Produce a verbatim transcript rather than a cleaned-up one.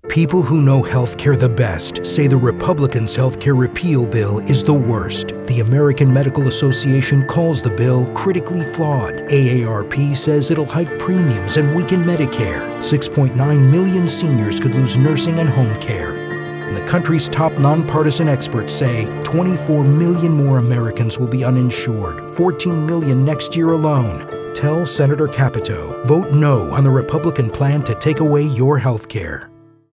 People who know healthcare the best say the Republicans' healthcare repeal bill is the worst. The American Medical Association calls the bill critically flawed. A A R P says it'll hike premiums and weaken Medicare. six point nine million seniors could lose nursing and home care. And the country's top nonpartisan experts say twenty-four million more Americans will be uninsured, fourteen million next year alone. Tell Senator Capito, vote no on the Republican plan to take away your health care.